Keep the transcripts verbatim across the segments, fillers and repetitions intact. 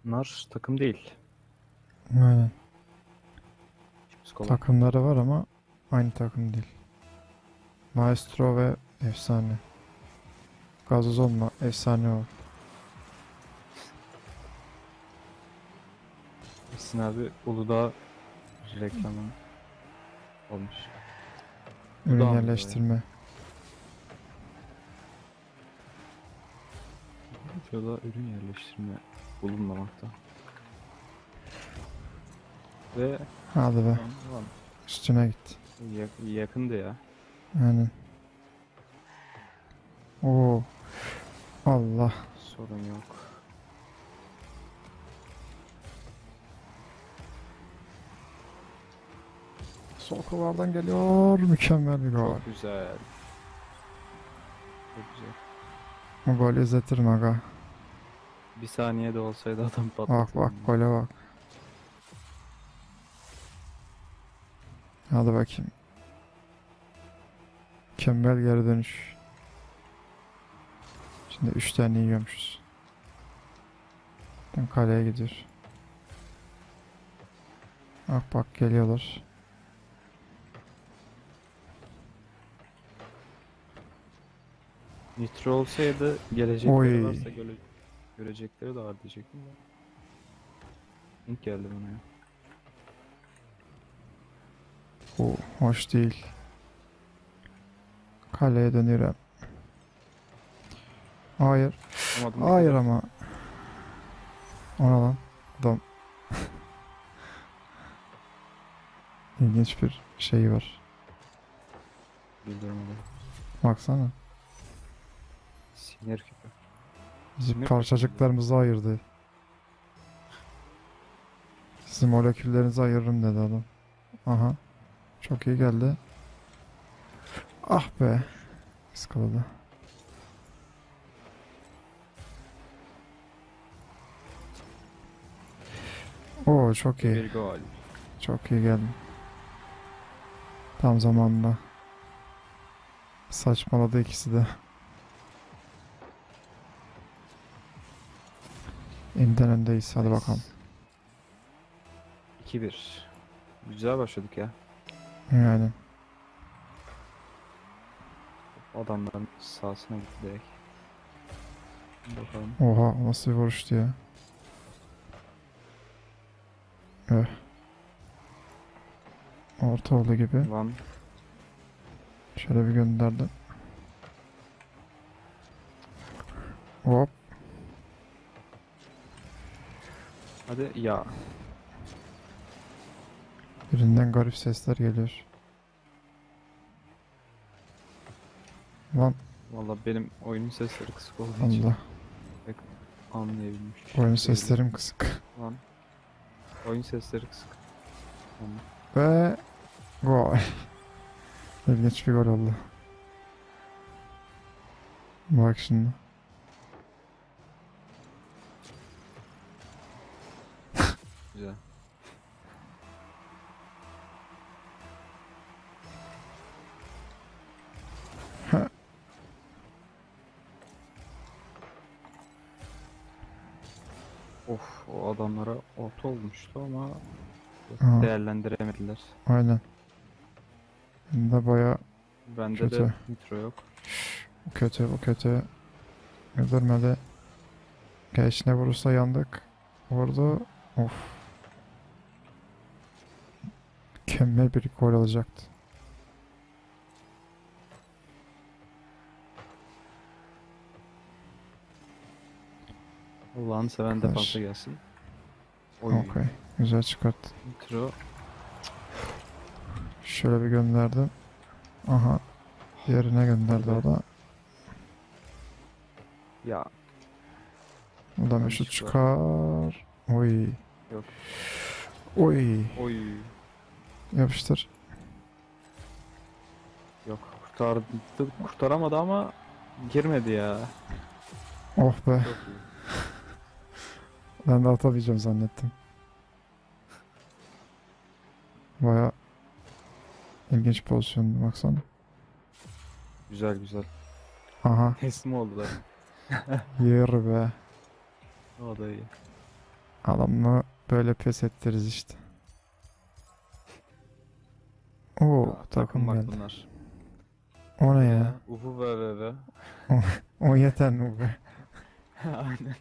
Bunlar takım değil. Aynen. Psikolog. Takımları var ama aynı takım değil. Maestro ve efsane. Gazoz olma efsane ol. Esin abi Uludağ reklamı olmuş. Ürün Uludağ mıydı o ya? yerleştirme. Videoda ürün yerleştirme bulunmamakta. Ve Hadi be. lan, lan, Üstüne git. yak- yakındı ya. Aynen. Oo. Allah. Sorun yok. Sol kulvardan geliyor. Mükemmel bir gol. Çok güzel. Çok güzel. Bu golü izletirim aga. Bir saniyede olsaydı adam Bak patlatırdı. bak gole bak. Hadi bakayım. Mükemmel geri dönüş. Şimdi üç tane yiyormuşuz. Ben kaleye gidiyor. Bak bak geliyorlar. Nitro olsaydı gelecekleri Oy. varsa göre görecekleri de var diyecektim de. İlk geldi bana ya. O hoş değil. Kaleye dönüyorum. Hayır. Ama adım Hayır dikkat et. ama. Ona lan. Adam. İlginç bir şey var. Bildirim Baksana. Sinir küpü. Bizi Sinir parçacıklarımızı ayırdı. Sizin moleküllerinizi ayırırım dedi adam. Aha. Çok iyi geldi. Ah be. Iskaladı. Oo çok iyi. Bir gol. Çok iyi geldi. Tam zamanında. Saçmaladı ikisi de. İnden öndeyiz. Hadi bakalım. iki bir. Güzel başladık ya. Yani. Adamların sahasına gitti direkt. Bakalım. Oha nasıl bir vuruştu ya. Eh. Orta oldu gibi. Lan Şöyle bir gönderdi. Hop. hadi ya. Birinden garip sesler geliyor. Lan Valla benim oyunun sesleri kısık olduğu için Allah. pek anlayabilmiş. Oyun değilim. seslerim kısık. Lan. Oyun sesleri kısık. Tamam. Ve gol. İlginç bir gol oldu. Bak şimdi. Güzel. Of o adamlara orta olmuştu ama Aha, değerlendiremediler. aynen. Hem de baya Bende de kötü. nitro yok. Bu kötü, bu kötü. Öldürmedi. Geçine vurursa yandık. Vurdu. Of. Mükemmel bir gol olacaktı. Allah'ını seven Arkadaş. defansa gelsin. Oy. Okey. Güzel çıkart. Nitro. Şöyle bir gönderdim. Aha. Diğerine gönderdi o da. Ya O da bir yanlış şut var. çıkar. Oy. Yok. Oy. Oy. Yapıştır. Yok kurtardı, kurtaramadı ama girmedi ya. Oh be. Çok iyi. Ben de atamayacağım zannettim. Baya ilginç pozisyon baksana. Güzel güzel. Aha. Teslim oldular. Yer be. O da iyi. Adamla böyle pes ettiririz işte. Oo Ya, takım bak geldi. bunlar. O ne Bu ne ya? ya? Uhu ve ve ve. O, o yeter mi be? Aynen.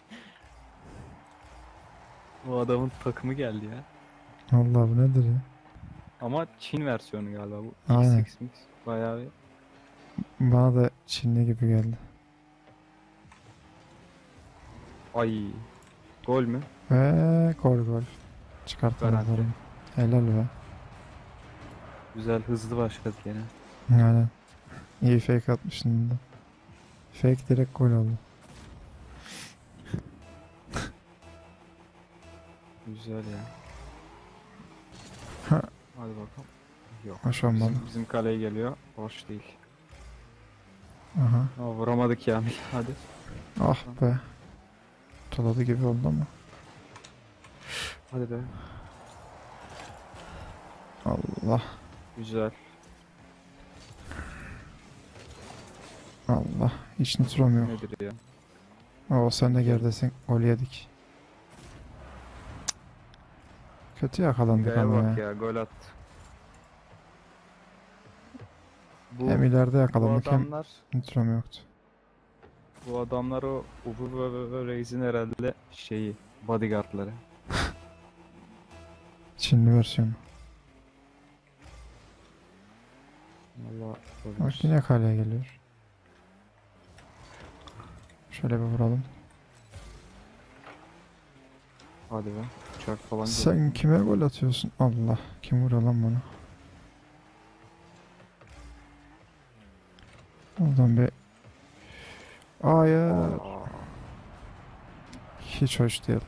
Bu adamın takımı geldi ya. Allah bu nedir ya? Ama Çin versiyonu galiba bu. X Aynen. X Mix. Bayağı bir. Bana da Çinli gibi geldi. Ay. Gol mü? Ve gol gol. Çıkartamadılar Garanti. onu. Helal be. Güzel hızlı başladı gene. Aynen. İyi fake atmışsın da. Fake direkt gol oldu. Güzel ya. Ha, Hadi bakalım. Yok. hoş olmadı. Bizim, bizim kaleye geliyor. Boş değil. Aha. Aa, vuramadık ya. Hadi. Ah be. Toladı gibi oldu ama. Hadi be. Allah. Güzel. Allah. Hiç nitrom yok. Nedir ya? Oo sen de Güzel. geridesin. Gol yedik. Kötü yakalandık Gaya ama bak ya. ya. Gol attı. Bu, Hem ileride bu yakalandık hem adamlar nitrom yoktu. bu adamlar o Uğur ve, ve, ve Reis'in herhalde şeyi bodyguardları. Çinli versiyonu. Allah Bak olabilir. yine kaleye geliyor. Şöyle bir vuralım. Hadi be. Uçak falan geliyor. Sen kime gol atıyorsun? Allah. Kim vuruyor lan bana? Oradan bir... Hayır. Aa, Hiç hoş değil.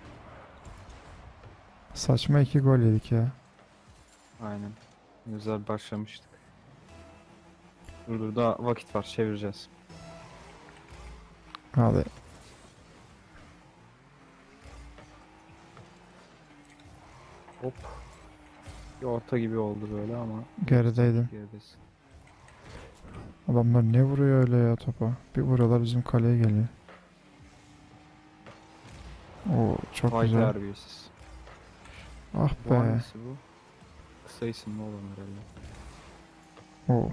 Saçma iki gol yedik ya. aynen. Güzel başlamıştık. Dur dur daha vakit var çevireceğiz. Hadi. Hop. Bir orta gibi oldu böyle ama. Gerideydin. Geridesin. Adamlar ne vuruyor öyle ya topa? Bir vuruyorlar bizim kaleye geliyor. Oo çok Vay güzel. terbiyesiz. Ah Bu be. hangisi bu? Kısa isimli olan herhalde. Oo.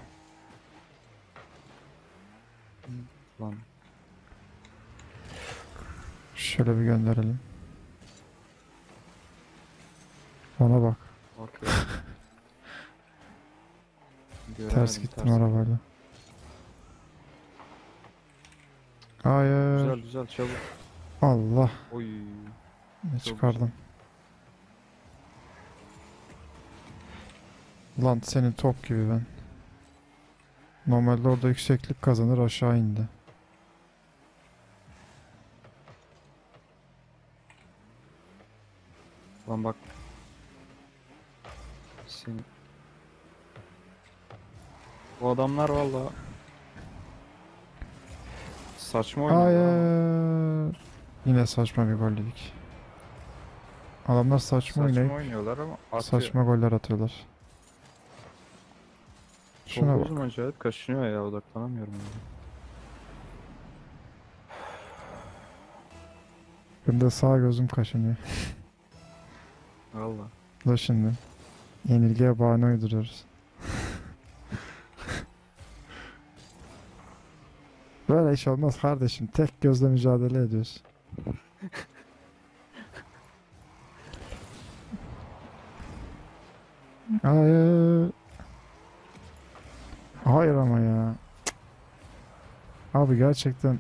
Lan. Şöyle bir gönderelim. Bana bak. Okey. Ters Göremedim, gittim ters. arabayla. Hayır. Güzel güzel çabuk. Allah. Oy. Ne Çok çıkardım. Lan senin top gibi ben. Normalde orada yükseklik kazanır aşağı indi. Lan bak. Seni. Bu adamlar valla saçma oynuyorlar ama. Hayır. Yine saçma bir gol yedik. Adamlar saçma, Saçma oynayıp oynuyorlar ama atıyor. saçma goller atıyorlar. Şuna Sol bak. gözüm acayip kaşınıyor ya, odaklanamıyorum ya. Benim de sağ gözüm kaşınıyor. Valla. Da şimdi. Yenilgiye bahane uyduruyoruz. Böyle iş olmaz kardeşim. Tek gözle mücadele ediyoruz. Hayır. Hayır ama ya. Cık. Abi gerçekten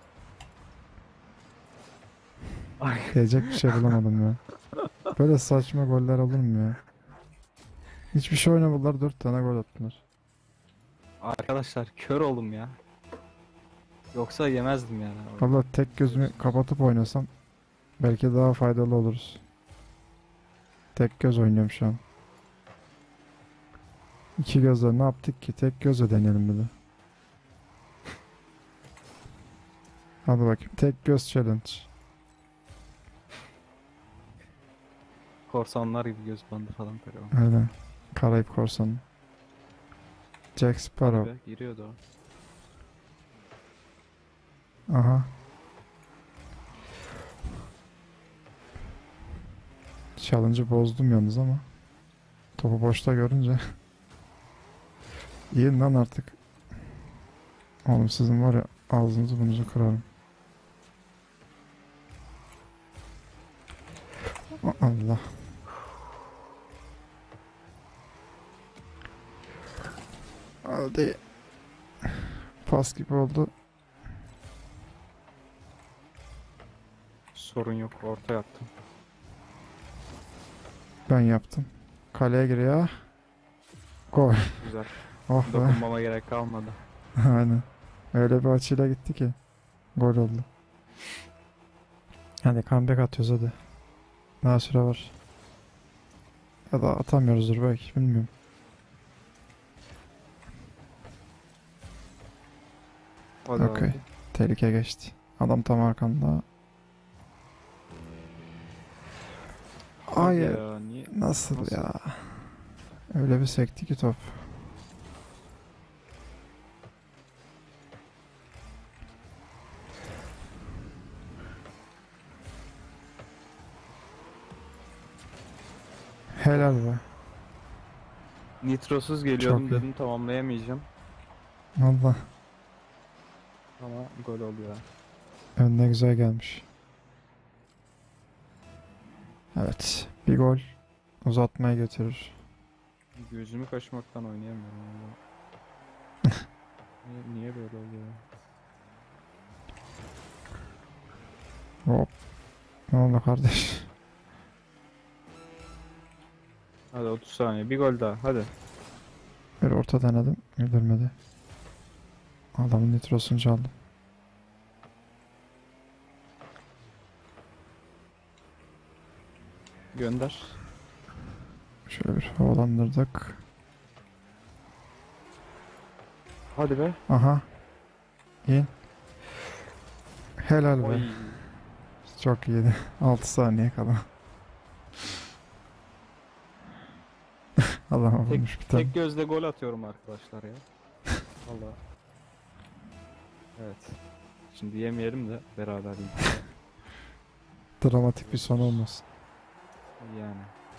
Ay. diyecek bir şey bulamadım ya. Böyle saçma goller olur mu ya? Hiçbir şey oynamadılar, dört tane gol attılar. Arkadaşlar kör oldum ya. Yoksa yemezdim yani. Valla tek gözümü kapatıp oynasam belki daha faydalı oluruz. Tek göz oynuyorum şu an. İki gözle ne yaptık ki? Tek gözle deneyelim bir de. Hadi bakayım. Tek göz challenge. Korsanlar gibi göz bandı falan takıyorum. Öyle. Karayip Korsanı. Jack Sparrow. Be, giriyordu o. Aha. Challenge'ı bozdum yalnız ama. Topu boşta görünce. İyi lan artık. Oğlum sizin var ya ağzınızı bunuzu kırarım. Allah. Hadi. Pas gibi oldu. Sorun yok. Orta yaptım. Ben yaptım. Kaleye giriyor. Gol. Güzel. Oh be. Dokunmama gerek kalmadı. Aynen. Öyle bir açıyla gitti ki. Gol oldu. Hadi comeback atıyoruz hadi. Daha süre var. Ya da atamıyoruzdur belki bilmiyorum. Hadi Okey. abi. Tehlike geçti. Adam tam arkamda. Hadi Hayır. ya, niye? Nasıl, Nasıl? ya? Öyle bir sekti ki top. Helal be. Nitrosuz geliyordum Çok iyi. dedim tamamlayamayacağım. Valla. Ama gol oluyor. Önüne güzel gelmiş. Evet. Bir gol uzatmaya götürür. Gözümü kaşımaktan oynayamıyorum. ya. niye, niye böyle oluyor? Hop. Ne oldu kardeş? Hadi otuz saniye. Bir gol daha. Hadi. Bir orta denedim. Güldürmedi. Adamın nitrosunu çaldım. Gönder. Şöyle bir havalandırdık. Hadi be. Aha. İn. Helal be. Oy. Çok iyiydi. altı saniye kala. Allah'ım Tek, vurmuş bir tane. tek gözle gol atıyorum arkadaşlar ya. Valla. Evet. Şimdi yemeyelim de beraber yiyelim. Dramatik bir son olmasın. Yani.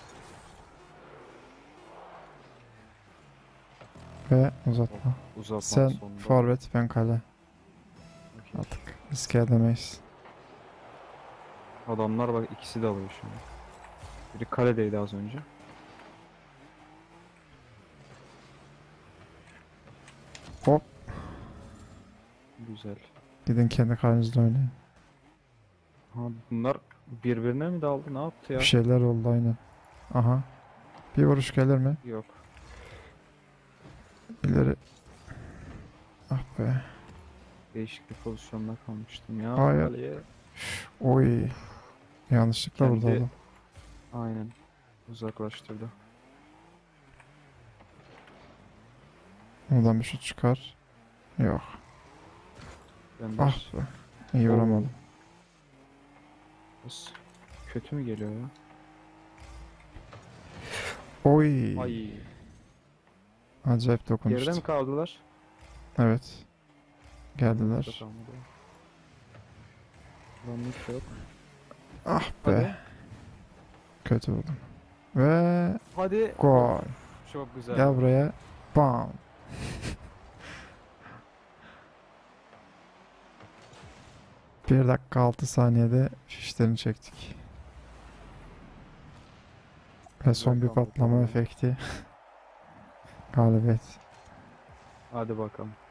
Ve uzatma. Uzatma Sen sonunda. forvet, ben kale. Okey. Artık riske edemeyiz. Adamlar bak ikisi de alıyor şimdi. Biri kaledeydi az önce. Hop. Güzel. Gidin kendi kalenizle oynayın. Ha, bunlar birbirine mi daldı? Ne yaptı ya? Bir şeyler oldu aynen. Aha. Bir vuruş gelir mi? Yok. İleri. Ah be. Değişik bir pozisyonda kalmıştım ya. Hayır. Kaleye. Oy. Yanlışlıkla vurdu Kendi- adam. Aynen. Uzaklaştırdı. Oradan bir şut çıkar. Yok. Gönder. Ah be. İyi vuramadım. Biraz kötü mü geliyor ya? Oy. Ay. Acayip Geride dokunmuştu. mi kaldılar? Evet. Geldiler. Burada kalmadı. Lan hiç yok. Ah be. Hadi. Kötü vurdum. Ve Hadi. gol. Çok güzel. Gel buraya. Bam. Bir dakika altı saniyede fişlerini çektik. Ve son bir Güzel kaldı, patlama tamam. efekti. Galibiyet. Hadi bakalım.